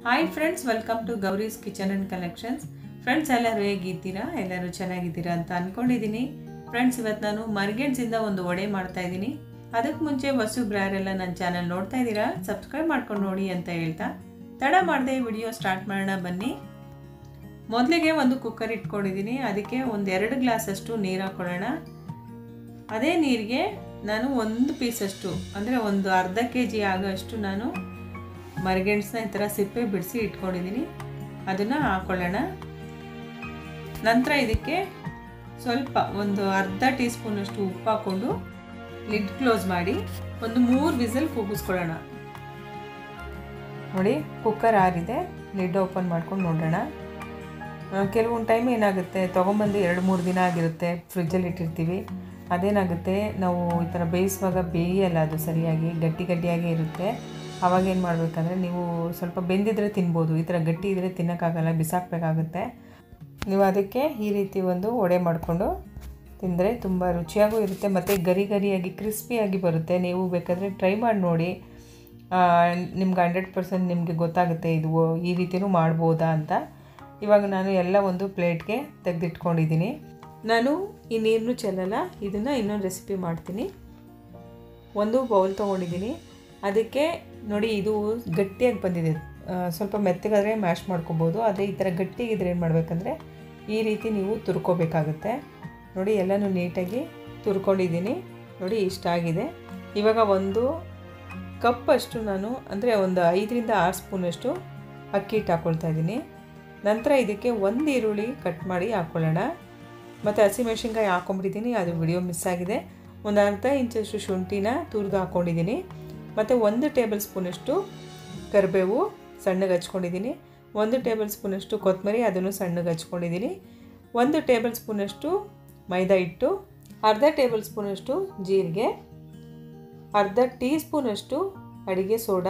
Hi friends, welcome to Gauri's kitchen and collections. Friends, ಎಲ್ಲರೂ ಹೇಗಿದ್ದೀರಾ? ಎಲ್ಲರೂ ಚೆನ್ನಾಗಿದ್ದೀರಾ ಅಂತ ಅಂದ್ಕೊಂಡಿದ್ದೀನಿ. ಫ್ರೆಂಡ್ಸ್, ಇವತ್ತು ನಾನು ಮರ್ಗೆಣ್ಸಿಂದ ಒಂದು ವಡೆ ಮಾಡ್ತಾ ಇದ್ದೀನಿ. ಅದಕ್ಕೆ ಮುಂಚೆ ಹೊಸಬ್ರು ಯಾರೆಲ್ಲ ನನ್ನ ಚಾನಲ್ ನೋಡ್ತಾ ಇದ್ದೀರಾ, ಸಬ್ಸ್ಕ್ರೈಬ್ ಮಾಡ್ಕೊಂಡು ನೋಡಿ ಅಂತ ಹೇಳ್ತಾ ತಡ ಮಾಡದೆ ವಿಡಿಯೋ ಸ್ಟಾರ್ಟ್ ಮಾಡೋಣ ಬನ್ನಿ. ಮೊದಲಿಗೆ ಒಂದು ಕುಕ್ಕರ್ ಇಟ್ಕೊಂಡಿದ್ದೀನಿ. ಅದಕ್ಕೆ ಒಂದು 2 ಗ್ಲಾಸಷ್ಟು ನೀರು ಹಾಕ್ಕೊಳ್ಳೋಣ. ಅದೇ ನೀರಿಗೆ ನಾನು ಒಂದು ಪೀಸಷ್ಟು ಅಂದರೆ ಒಂದು ಅರ್ಧ kg ಆಗೋಷ್ಟು ನಾನು ಮರಗೆಣಸನ್ನ ಈ ಥರ ಸಿಪ್ಪೆ ಬಿಡಿಸಿ ಇಟ್ಕೊಂಡಿದ್ದೀನಿ. ಅದನ್ನು ಹಾಕ್ಕೊಳ್ಳೋಣ. ನಂತರ ಇದಕ್ಕೆ ಸ್ವಲ್ಪ ಒಂದು ಅರ್ಧ ಟೀ ಸ್ಪೂನಷ್ಟು ಉಪ್ಪು ಹಾಕ್ಕೊಂಡು ಲಿಡ್ ಕ್ಲೋಸ್ ಮಾಡಿ ಒಂದು 3 ವಿಸಲ್ ಕೂಗಿಸ್ಕೊಳ್ಳೋಣ. ನೋಡಿ, ಕುಕ್ಕರ್ ಆರಿದೆ. ಲಿಡ್ ಓಪನ್ ಮಾಡ್ಕೊಂಡು ನೋಡೋಣ. ಕೆಲವೊಂದು ಟೈಮ್ ಏನಾಗುತ್ತೆ, ತೊಗೊಂಬಂದು 2-3 ದಿನ ಆಗಿರುತ್ತೆ, ಫ್ರಿಜ್ಜಲ್ಲಿ ಇಟ್ಟಿರ್ತೀವಿ. ಅದೇನಾಗುತ್ತೆ, ನಾವು ಈ ಥರ ಬೇಯಿಸುವಾಗ ಬೇಯಲ್ಲ, ಅದು ಸರಿಯಾಗಿ ಗಟ್ಟಿಯಾಗೇ ಇರುತ್ತೆ. ಆವಾಗ ಏನು ಮಾಡಬೇಕಂದ್ರೆ, ನೀವು ಸ್ವಲ್ಪ ಬೆಂದಿದ್ರೆ ತಿನ್ಬೋದು. ಈ ಥರ ಗಟ್ಟಿ ಇದ್ದರೆ ತಿನ್ನೋಕ್ಕಾಗಲ್ಲ, ಬಿಸಾಕಬೇಕಾಗುತ್ತೆ. ನೀವು ಅದಕ್ಕೆ ಈ ರೀತಿ ಒಂದು ವಡೆ ಮಾಡಿಕೊಂಡು ತಿಂದರೆ ತುಂಬ ರುಚಿಯಾಗೂ ಇರುತ್ತೆ ಮತ್ತು ಗರಿಯಾಗಿ ಕ್ರಿಸ್ಪಿಯಾಗಿ ಬರುತ್ತೆ. ನೀವು ಬೇಕಾದರೆ ಟ್ರೈ ಮಾಡಿ ನೋಡಿ. ನಿಮ್ಗೆ 100% ನಿಮಗೆ ಗೊತ್ತಾಗುತ್ತೆ ಇದು ಈ ರೀತಿಯೂ ಮಾಡ್ಬೋದಾ ಅಂತ. ಇವಾಗ ನಾನು ಎಲ್ಲ ಒಂದು ಪ್ಲೇಟ್ಗೆ ತೆಗೆದಿಟ್ಕೊಂಡಿದ್ದೀನಿ. ನಾನು ಈ ನೀರನ್ನು ಚೆಲ್ಲಲ್ಲ, ಇದನ್ನು ಇನ್ನೊಂದು ರೆಸಿಪಿ ಮಾಡ್ತೀನಿ. ಒಂದು ಬೌಲ್ ತೊಗೊಂಡಿದ್ದೀನಿ. ಅದಕ್ಕೆ ನೋಡಿ, ಇದು ಗಟ್ಟಿಯಾಗಿ ಬಂದಿದೆ. ಸ್ವಲ್ಪ ಮೆತ್ತಗಾದರೆ ಮ್ಯಾಶ್ ಮಾಡ್ಕೊಬೋದು. ಆದರೆ ಈ ಥರ ಗಟ್ಟಿಗಿದ್ರೆ ಏನು ಮಾಡಬೇಕಂದ್ರೆ, ಈ ರೀತಿ ನೀವು ತುರ್ಕೋಬೇಕಾಗುತ್ತೆ. ನೋಡಿ, ಎಲ್ಲನೂ ನೀಟಾಗಿ ತುರ್ಕೊಂಡಿದ್ದೀನಿ. ನೋಡಿ, ಇಷ್ಟ ಆಗಿದೆ. ಇವಾಗ ಒಂದು ಕಪ್ಪಷ್ಟು ನಾನು ಅಂದರೆ ಒಂದು 5-6 ಸ್ಪೂನಷ್ಟು ಅಕ್ಕಿ ಹಿಟ್ಟು ಹಾಕ್ಕೊಳ್ತಾ ಇದ್ದೀನಿ. ನಂತರ ಇದಕ್ಕೆ 1 ಈರುಳ್ಳಿ ಕಟ್ ಮಾಡಿ ಹಾಕ್ಕೊಳ್ಳೋಣ. ಮತ್ತು ಹಸಿಮೆಣಸಿನ್ಕಾಯಿ ಹಾಕ್ಕೊಂಬಿಟ್ಟಿದ್ದೀನಿ, ಅದು ವಿಡಿಯೋ ಮಿಸ್ ಆಗಿದೆ. ಒಂದು ಅರ್ಧ ಇಂಚಷ್ಟು ಶುಂಠಿನ ತುರಿದು ಹಾಕ್ಕೊಂಡಿದ್ದೀನಿ. ಮತ್ತು 1 ಟೇಬಲ್ ಸ್ಪೂನಷ್ಟು ಕರಿಬೇವು ಸಣ್ಣಗೆ ಹಚ್ಕೊಂಡಿದ್ದೀನಿ. 1 ಟೇಬಲ್ ಸ್ಪೂನಷ್ಟು ಕೊತ್ತಂಬರಿ, ಅದನ್ನು ಸಣ್ಣಗೆ ಹಚ್ಕೊಂಡಿದ್ದೀನಿ. 1 ಟೇಬಲ್ ಸ್ಪೂನಷ್ಟು ಮೈದಾ ಹಿಟ್ಟು, ಅರ್ಧ ಟೇಬಲ್ ಸ್ಪೂನಷ್ಟು ಜೀರಿಗೆ, ಅರ್ಧ ಟೀ ಸ್ಪೂನಷ್ಟು ಅಡುಗೆ ಸೋಡಾ,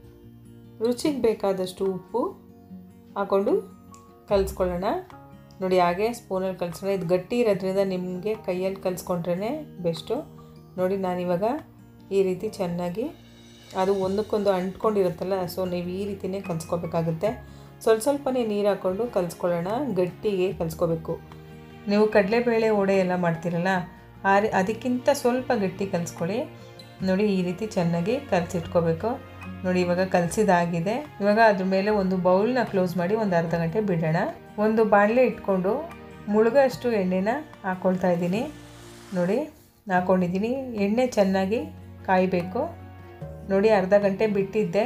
ರುಚಿಗೆ ಬೇಕಾದಷ್ಟು ಉಪ್ಪು ಹಾಕ್ಕೊಂಡು ಕಲಿಸ್ಕೊಳ್ಳೋಣ. ನೋಡಿ, ಹಾಗೆ ಸ್ಪೂನಲ್ಲಿ ಕಲಿಸೋಣ. ಇದು ಗಟ್ಟಿ ಇರೋದ್ರಿಂದ ನಿಮಗೆ ಕೈಯಲ್ಲಿ ಕಲಿಸ್ಕೊಂಡ್ರೇ ಬೆಸ್ಟು. ನೋಡಿ, ನಾನಿವಾಗ ಈ ರೀತಿ ಚೆನ್ನಾಗಿ ಅದು ಒಂದಕ್ಕೊಂದು ಅಂಟ್ಕೊಂಡಿರುತ್ತಲ್ಲ, ಸೊ ನೀವು ಈ ರೀತಿಯೇ ಕಲಿಸ್ಕೋಬೇಕಾಗುತ್ತೆ. ಸ್ವಲ್ಪನೇ ನೀರು ಹಾಕ್ಕೊಂಡು ಕಲಿಸ್ಕೊಳ್ಳೋಣ. ಗಟ್ಟಿಗೆ ಕಲಿಸ್ಕೋಬೇಕು. ನೀವು ಕಡಲೆಬೇಳೆ ವಡೆ ಎಲ್ಲ ಮಾಡ್ತೀರಲ್ಲ, ಅದಕ್ಕಿಂತ ಸ್ವಲ್ಪ ಗಟ್ಟಿ ಕಲಿಸ್ಕೊಳ್ಳಿ. ನೋಡಿ, ಈ ರೀತಿ ಚೆನ್ನಾಗಿ ಕಲಸಿಟ್ಕೋಬೇಕು. ನೋಡಿ, ಇವಾಗ ಕಲಸಿದಾಗಿದೆ. ಇವಾಗ ಅದ್ರ ಮೇಲೆ ಒಂದು ಬೌಲ್ನ ಕ್ಲೋಸ್ ಮಾಡಿ ಒಂದು ಅರ್ಧ ಗಂಟೆ ಬಿಡೋಣ. ಒಂದು ಬಾಣಲೆ ಇಟ್ಕೊಂಡು ಮುಳುಗಷ್ಟು ಎಣ್ಣೆನ ಹಾಕ್ಕೊಳ್ತಾ ಇದ್ದೀನಿ. ನೋಡಿ, ಹಾಕ್ಕೊಂಡಿದ್ದೀನಿ. ಎಣ್ಣೆ ಚೆನ್ನಾಗಿ ಕಾಯಬೇಕು. ನೋಡಿ, ಅರ್ಧ ಗಂಟೆ ಬಿಟ್ಟಿದ್ದೆ.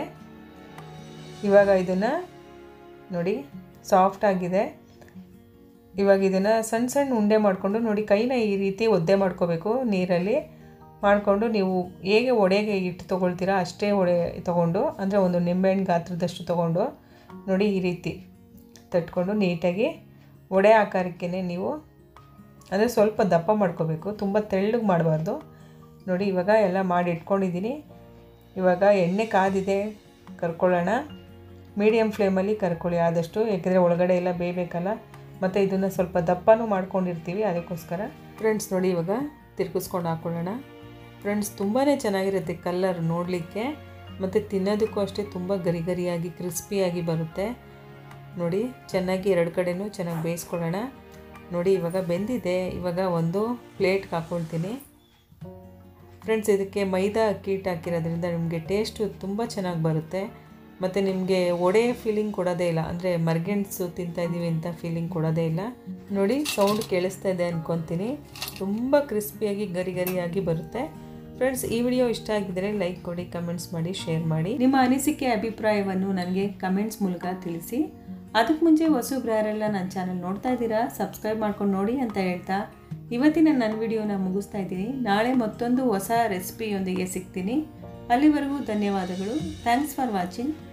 ಇವಾಗ ಇದನ್ನು ನೋಡಿ, ಸಾಫ್ಟ್ ಆಗಿದೆ. ಇವಾಗ ಇದನ್ನು ಸಣ್ಣ ಉಂಡೆ ಮಾಡಿಕೊಂಡು ನೋಡಿ, ಕೈನ ಈ ರೀತಿ ಒದ್ದೆ ಮಾಡ್ಕೋಬೇಕು ನೀರಲ್ಲಿ ಮಾಡಿಕೊಂಡು. ನೀವು ಹೇಗೆ ವಡೆಗೆ ಹಿಟ್ಟು ತೊಗೊಳ್ತೀರಾ ಅಷ್ಟೇ ವಡೆ ತೊಗೊಂಡು, ಅಂದರೆ ಒಂದು ನಿಂಬೆಹಣ್ಣು ಗಾತ್ರದಷ್ಟು ತೊಗೊಂಡು ನೋಡಿ, ಈ ರೀತಿ ತಟ್ಕೊಂಡು ನೀಟಾಗಿ ವಡೆ ಆಕಾರಕ್ಕೆ ನೀವು ಅಂದರೆ ಸ್ವಲ್ಪ ದಪ್ಪ ಮಾಡ್ಕೋಬೇಕು, ತುಂಬ ತೆಳ್ಳಗೆ ಮಾಡಬಾರ್ದು. ನೋಡಿ, ಇವಾಗ ಎಲ್ಲ ಮಾಡಿ ಇಟ್ಕೊಂಡಿದ್ದೀನಿ. ಇವಾಗ ಎಣ್ಣೆ ಕಾದಿದೆ, ಕರ್ಕೊಳ್ಳೋಣ. ಮೀಡಿಯಮ್ ಫ್ಲೇಮಲ್ಲಿ ಕರ್ಕೊಳ್ಳಿ ಆದಷ್ಟು, ಏಕೆಂದರೆ ಒಳಗಡೆ ಎಲ್ಲ ಬೇಯಬೇಕಲ್ಲ. ಮತ್ತು ಇದನ್ನು ಸ್ವಲ್ಪ ದಪ್ಪನೂ ಮಾಡ್ಕೊಂಡಿರ್ತೀವಿ, ಅದಕ್ಕೋಸ್ಕರ. ಫ್ರೆಂಡ್ಸ್, ನೋಡಿ, ಇವಾಗ ತಿರ್ಗಿಸ್ಕೊಂಡು ಹಾಕ್ಕೊಳ್ಳೋಣ. ಫ್ರೆಂಡ್ಸ್, ತುಂಬಾ ಚೆನ್ನಾಗಿರುತ್ತೆ ಕಲರ್ ನೋಡಲಿಕ್ಕೆ, ಮತ್ತು ತಿನ್ನೋದಕ್ಕೂ ಅಷ್ಟೇ ತುಂಬ ಗರಿಯಾಗಿ ಕ್ರಿಸ್ಪಿಯಾಗಿ ಬರುತ್ತೆ. ನೋಡಿ, ಚೆನ್ನಾಗಿ 2 ಕಡೆನೂ ಚೆನ್ನಾಗಿ ಬೇಯಿಸ್ಕೊಳ್ಳೋಣ. ನೋಡಿ, ಇವಾಗ ಬೆಂದಿದೆ. ಇವಾಗ ಒಂದು ಪ್ಲೇಟ್ಗೆ ಹಾಕ್ಕೊಳ್ತೀನಿ. ಫ್ರೆಂಡ್ಸ್, ಇದಕ್ಕೆ ಮೈದಾ ಅಕ್ಕಿ ಹಿಟ್ಟು ಹಾಕಿರೋದ್ರಿಂದ ನಿಮಗೆ ಟೇಸ್ಟು ತುಂಬ ಚೆನ್ನಾಗಿ ಬರುತ್ತೆ. ಮತ್ತು ನಿಮಗೆ ವಡೆ ಫೀಲಿಂಗ್ ಕೊಡೋದೇ ಇಲ್ಲ, ಅಂದರೆ ಮರ್ಗೆಣ್ಸು ತಿಂತಾಯಿದ್ದೀವಿ ಅಂತ ಫೀಲಿಂಗ್ ಕೊಡೋದೇ ಇಲ್ಲ. ನೋಡಿ, ಸೌಂಡ್ ಕೇಳಿಸ್ತಾ ಇದೆ ಅಂದ್ಕೊತೀನಿ. ತುಂಬ ಕ್ರಿಸ್ಪಿಯಾಗಿ ಗರಿಯಾಗಿ ಬರುತ್ತೆ. ಫ್ರೆಂಡ್ಸ್, ಈ ವಿಡಿಯೋ ಇಷ್ಟ ಆಗಿದ್ದರೆ ಲೈಕ್ ಕೊಡಿ, ಕಮೆಂಟ್ಸ್ ಮಾಡಿ, ಶೇರ್ ಮಾಡಿ. ನಿಮ್ಮ ಅನಿಸಿಕೆ ಅಭಿಪ್ರಾಯವನ್ನು ನನಗೆ ಕಮೆಂಟ್ಸ್ ಮೂಲಕ ತಿಳಿಸಿ. ಅದಕ್ಕೆ ಮುಂಚೆ ಹೊಸಬ್ರು ಯಾರೆಲ್ಲ ನನ್ನ ಚಾನಲ್ ನೋಡ್ತಾ ಇದ್ದೀರಾ, ಸಬ್ಸ್ಕ್ರೈಬ್ ಮಾಡ್ಕೊಂಡು ನೋಡಿ ಅಂತ ಹೇಳ್ತಾ ಇವತ್ತಿನ ನನ್ನ ವಿಡಿಯೋನ ಮುಗಿಸ್ತಾ ಇದ್ದೀನಿ. ನಾಳೆ ಮತ್ತೊಂದು ಹೊಸ ರೆಸಿಪಿಯೊಂದಿಗೆ ಸಿಗ್ತೀನಿ. ಅಲ್ಲಿವರೆಗೂ ಧನ್ಯವಾದಗಳು. Thanks for watching.